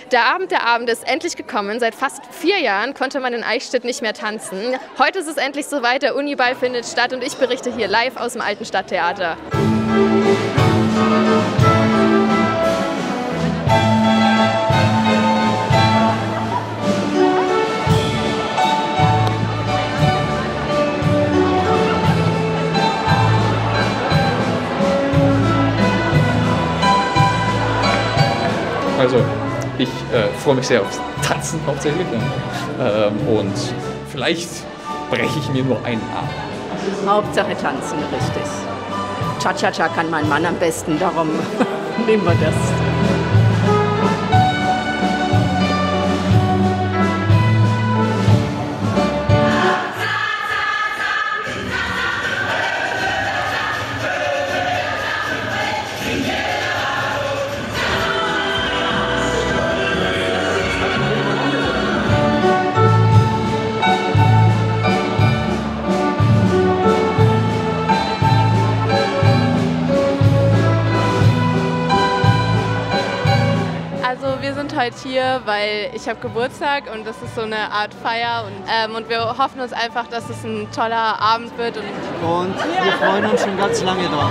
Der Abend ist endlich gekommen. Seit fast 4 Jahren konnte man in Eichstätt nicht mehr tanzen. Heute ist es endlich soweit, der Uniball findet statt und ich berichte hier live aus dem Alten Stadttheater. Also, ich freue mich sehr aufs Tanzen hauptsächlich und vielleicht breche ich mir nur einen Arm. Hauptsache tanzen, richtig. Cha-Cha-Cha kann mein Mann am besten, darum nehmen wir das. Also wir sind heute hier, weil ich habe Geburtstag und das ist so eine Art Feier und wir hoffen uns einfach, dass es ein toller Abend wird. Und wir freuen uns schon ganz lange drauf.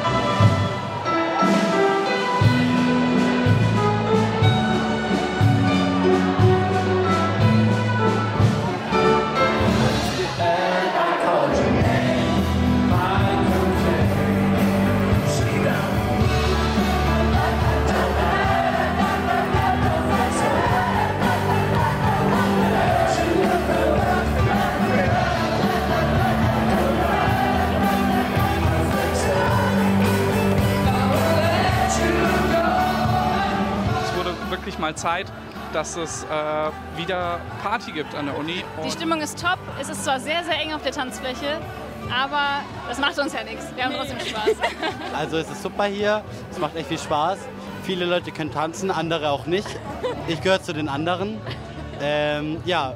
Wirklich mal Zeit, dass es wieder Party gibt an der Uni. Die Stimmung ist top. Es ist zwar sehr, sehr eng auf der Tanzfläche, aber das macht uns ja nichts. Wir haben trotzdem Spaß. Also es ist super hier, es macht echt viel Spaß. Viele Leute können tanzen, andere auch nicht. Ich gehöre zu den anderen. Ja.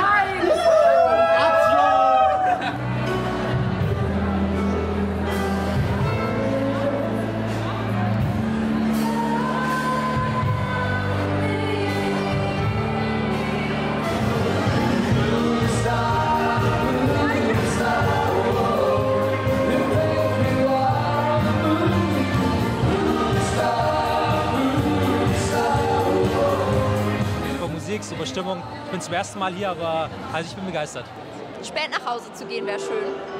Super Stimmung. Ich bin zum ersten Mal hier, aber also ich bin begeistert. Spät nach Hause zu gehen wäre schön.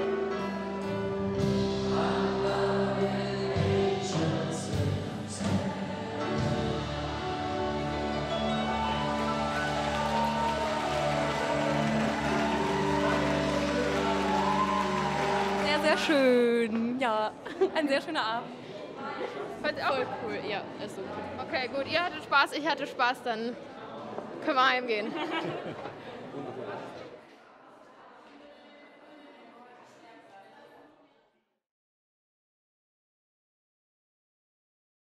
Sehr, sehr schön. Ja, ein sehr schöner Abend. Fand ich auch cool, ja. Ist okay, gut, ihr hattet Spaß, ich hatte Spaß, dann können wir heimgehen.